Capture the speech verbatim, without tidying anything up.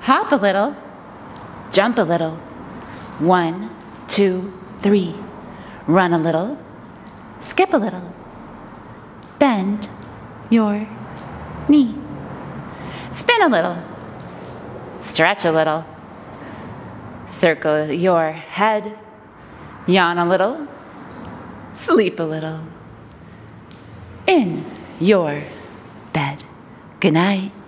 Hop a little, jump a little. One, two, three. Run a little, skip a little. Bend your knee. Spin a little, stretch a little. Circle your head, yawn a little, sleep a little. In your bed. Good night.